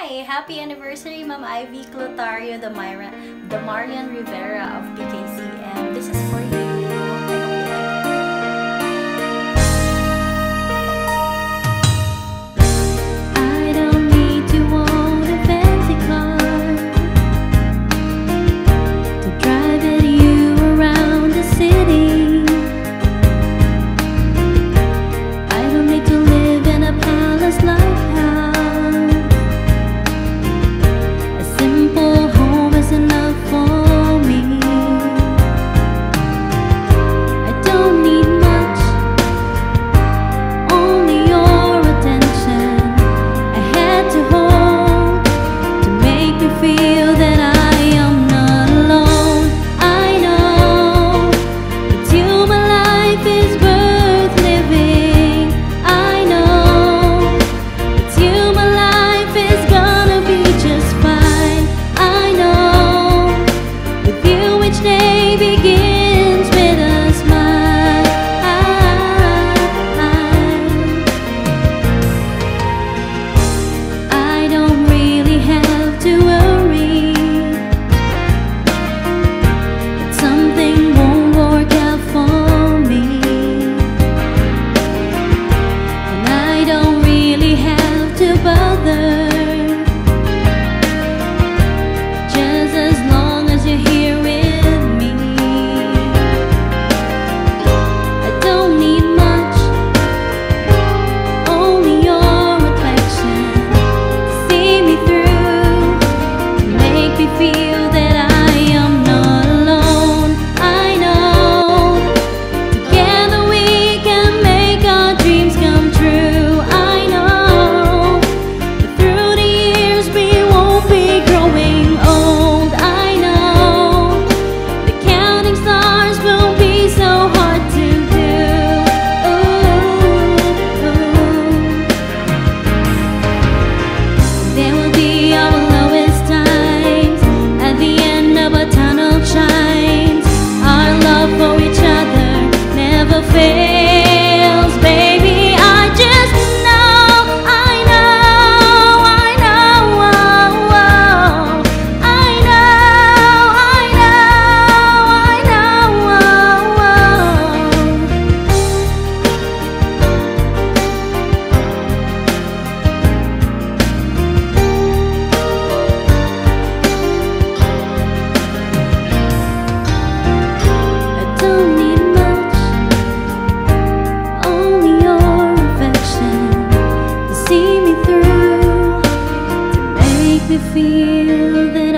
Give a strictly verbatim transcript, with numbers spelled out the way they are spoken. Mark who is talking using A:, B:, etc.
A: Hi! Happy anniversary, Ma'am Ivy Clotario de, Myra, de Marian Rivera of B K C, and this is for you. I hope you like it.
B: I don't need to own a fancy car to drive at you around the city. I don't need to live in a palace like house. A simple home is enough for me. I don't need much, only your attention. I had to hold to make me feel that I am not alone. I know with you my life is worth living. I know with you my life is gonna be just fine. I know with you each day begins with a smile. I don't really have to worry that something won't work out for me, and I don't really have to bother, just as long as you're here with me. I don't need much, only your reflection to see me through, to make me feel that I am not alone. I know together we can make our dreams come true. I know that through the years we won't be growing old. I know the counting stars will be so hard to do. Ooh. There will be our lowest times, at the end of a tunnel shines. Our love for each other never fails, baby. I just know, I know, I know, oh, oh. I know, I know, I know, oh, oh. I don't need much, only your affection to see me through, to make me feel that